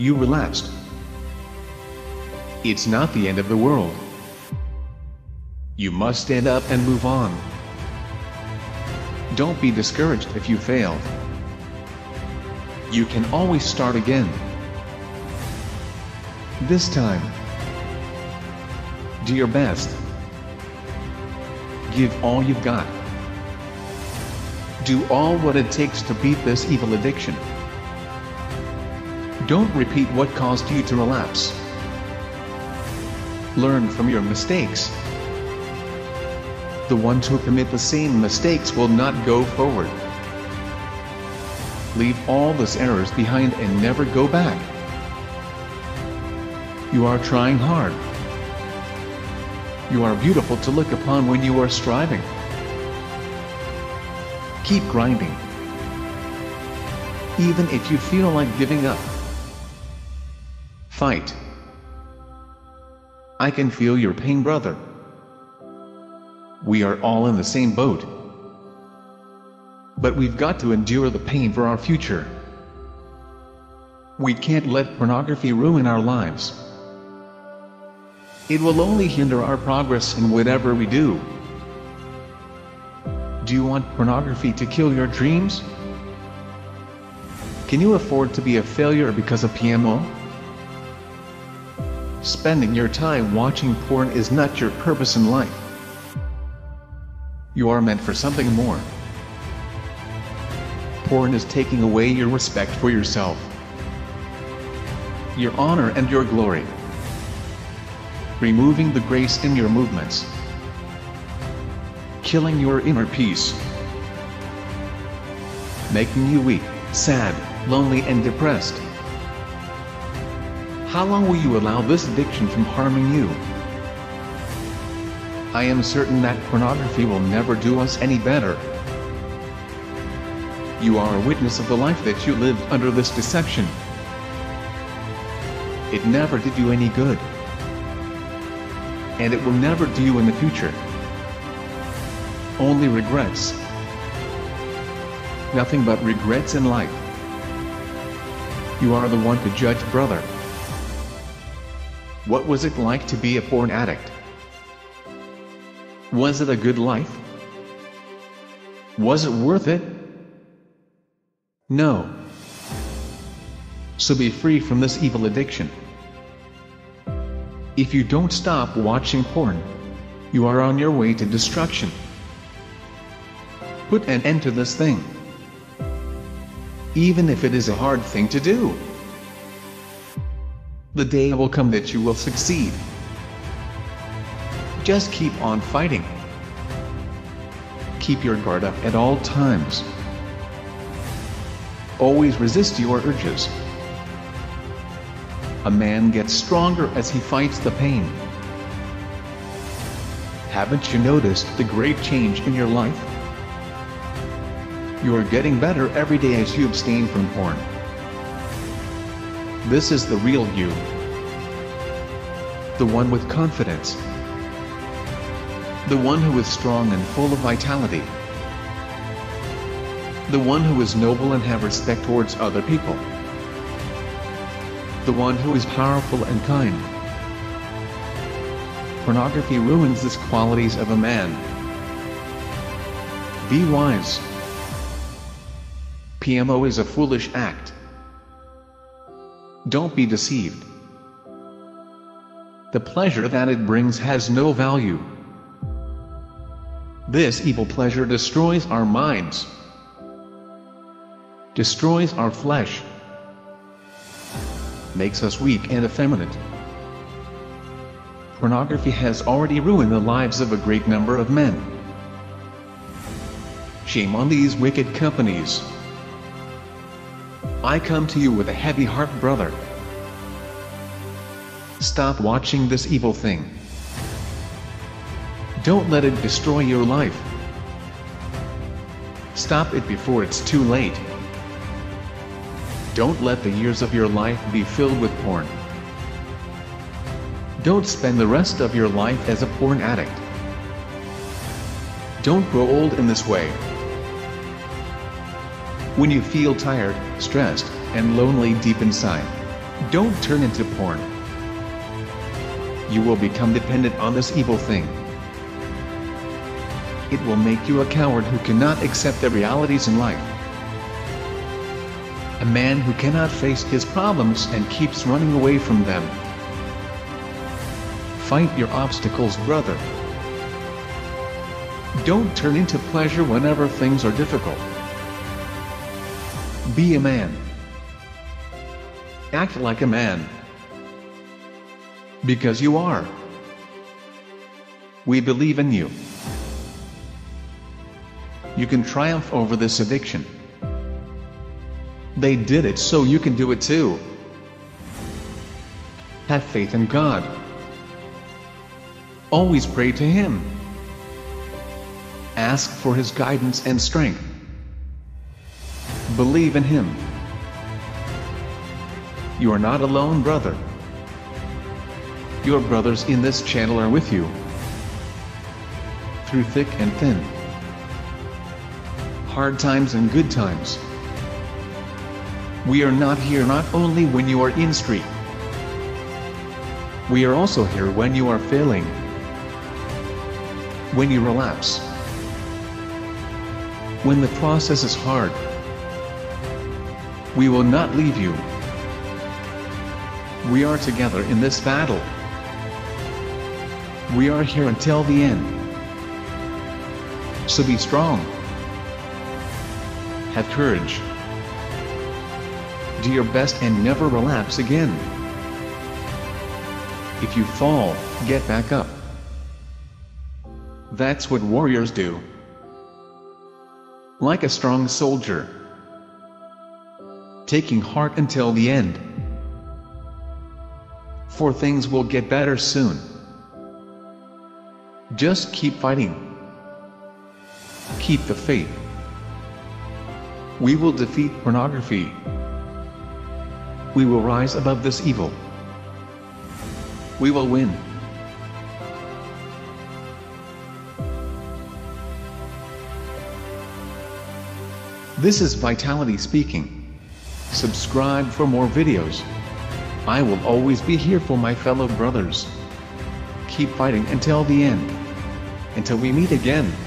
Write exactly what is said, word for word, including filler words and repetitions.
you relapsed. It's not the end of the world. You must stand up and move on. Don't be discouraged if you failed. You can always start again. This time, do your best. Give all you've got. Do all what it takes to beat this evil addiction. Don't repeat what caused you to relapse. Learn from your mistakes. The ones who commit the same mistakes will not go forward. Leave all those errors behind and never go back. You are trying hard. You are beautiful to look upon when you are striving. Keep grinding. Even if you feel like giving up. Fight. I can feel your pain, brother. We are all in the same boat. But we've got to endure the pain for our future. We can't let pornography ruin our lives. It will only hinder our progress in whatever we do. Do you want pornography to kill your dreams? Can you afford to be a failure because of P M O? Spending your time watching porn is not your purpose in life. You are meant for something more. Porn is taking away your respect for yourself, your honor and your glory, removing the grace in your movements, killing your inner peace, making you weak, sad, lonely and depressed. How long will you allow this addiction from harming you? I am certain that pornography will never do us any better. You are a witness of the life that you lived under this deception. It never did you any good. And it will never do you in the future. Only regrets. Nothing but regrets in life. You are the one to judge, brother. What was it like to be a porn addict? Was it a good life? Was it worth it? No. So be free from this evil addiction. If you don't stop watching porn, you are on your way to destruction. Put an end to this thing. Even if it is a hard thing to do. The day will come that you will succeed. Just keep on fighting. Keep your guard up at all times. Always resist your urges. A man gets stronger as he fights the pain. Haven't you noticed the great change in your life? You are getting better every day as you abstain from porn. This is the real you. The one with confidence. The one who is strong and full of vitality. The one who is noble and have respect towards other people. The one who is powerful and kind. Pornography ruins these qualities of a man. Be wise. P M O is a foolish act. Don't be deceived. The pleasure that it brings has no value. This evil pleasure destroys our minds, destroys our flesh, makes us weak and effeminate. Pornography has already ruined the lives of a great number of men. Shame on these wicked companies. I come to you with a heavy heart, brother. Stop watching this evil thing. Don't let it destroy your life. Stop it before it's too late. Don't let the years of your life be filled with porn. Don't spend the rest of your life as a porn addict. Don't grow old in this way. When you feel tired, stressed, and lonely deep inside, Don't turn into porn. You will become dependent on this evil thing. It will make you a coward who cannot accept the realities in life. A man who cannot face his problems and keeps running away from them. Fight your obstacles, brother. Don't turn into pleasure whenever things are difficult. Be a man. Act like a man. Because you are. We believe in you. You can triumph over this addiction. They did it, so you can do it too. Have faith in God. Always pray to Him. Ask for His guidance and strength. Believe in Him. You are not alone, brother. Your brothers in this channel are with you. Through thick and thin. Hard times and good times. We are not here not only when you are in street. We are also here when you are failing. When you relapse. When the process is hard. We will not leave you. We are together in this battle. We are here until the end. So be strong. Have courage. Do your best and never relapse again. If you fall, get back up. That's what warriors do. Like a strong soldier. Taking heart until the end. For things will get better soon. Just keep fighting. Keep the faith. We will defeat pornography. We will rise above this evil. We will win. This is Vitality speaking. Subscribe for more videos. I will always be here for my fellow brothers. Keep fighting until the end. Until we meet again.